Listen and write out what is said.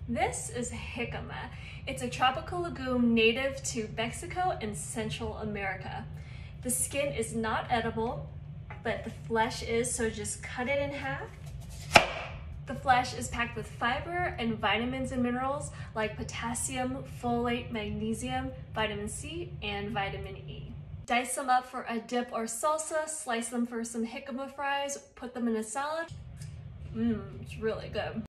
This is jicama. It's a tropical legume native to Mexico and Central America. The skin is not edible, but the flesh is, so just cut it in half. The flesh is packed with fiber and vitamins and minerals like potassium, folate, magnesium, vitamin C, and vitamin E. Dice them up for a dip or salsa, slice them for some jicama fries, put them in a salad. It's really good.